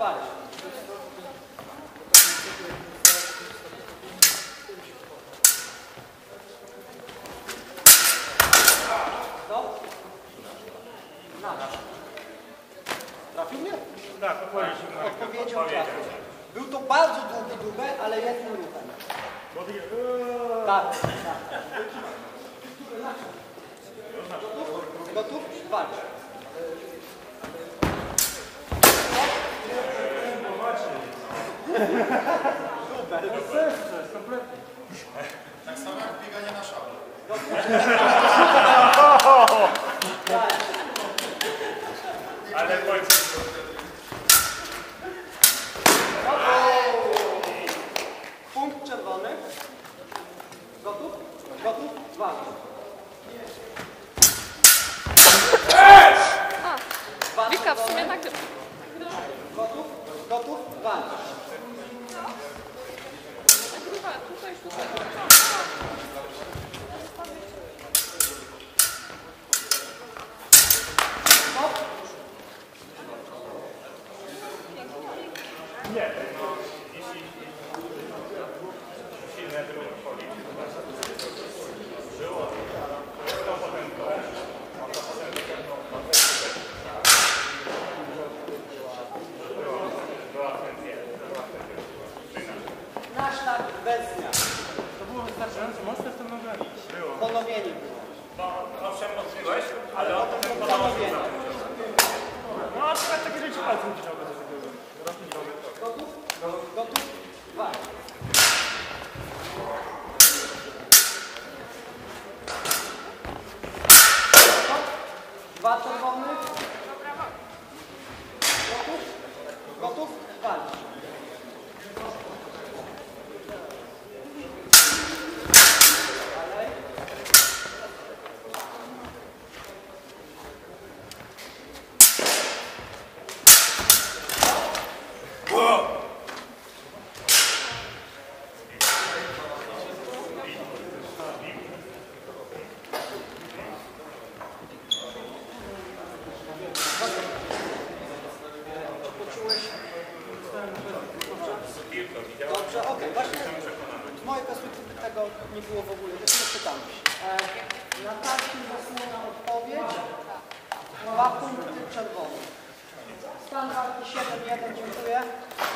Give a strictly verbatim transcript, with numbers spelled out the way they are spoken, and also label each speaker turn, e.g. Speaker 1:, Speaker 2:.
Speaker 1: walcz. Co? Nada. Trafił mnie?
Speaker 2: Tak, odpowiedział.
Speaker 1: Odpowiedział trafił. Był to bardzo długi dubel, ale jednym ruchem. Tak, tak. Gotów? Gotów? Walcz. Super.
Speaker 3: Tak samo jak bieganie na szablę.
Speaker 2: Ale kończy.
Speaker 1: Punkt czerwony. Gotów? Gotów? Walcz.
Speaker 4: A, Wika w sumie tak...
Speaker 1: Gotów? Gotów? Walcz.
Speaker 4: Nagrywa tutaj, tutaj.
Speaker 1: Stop.
Speaker 2: Nie, jeśli silne było wchodzić, było, to potem to, to potem była atencja, była atencja.
Speaker 1: Na szlak bez zmian.
Speaker 2: To było wystarczająco mocne w tym nogami. Było.
Speaker 1: Ponowienie było.
Speaker 2: No, owszem, odkryłeś, ale o tym
Speaker 1: Ponowienie.
Speaker 2: no, a przykład takie rzeczy palcem chciałby do tego robić.
Speaker 1: Gotów? Gotów? Walcz. Dwa czerwony. Gotów? Gotów? Walcz. Dalej. Dobrze, okej, właśnie z mojej perspektywy tego nie było w ogóle, też nie pytam. E, na takim zasłona odpowiedź, dwa punkty czerwone. Stan walki siedem jeden, dziękuję.